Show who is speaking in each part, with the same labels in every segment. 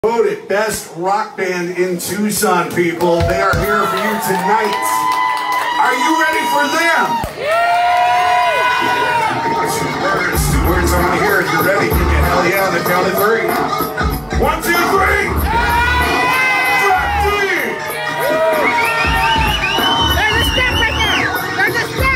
Speaker 1: Voted best rock band in Tucson, people. They are here for you tonight. Are you ready for them? Two words I want to hear. If you're ready, give me a hell yeah on the count of 3. 1, 2, 3.
Speaker 2: There's a step right there. There's a step.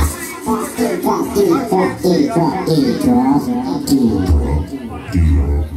Speaker 3: Intro.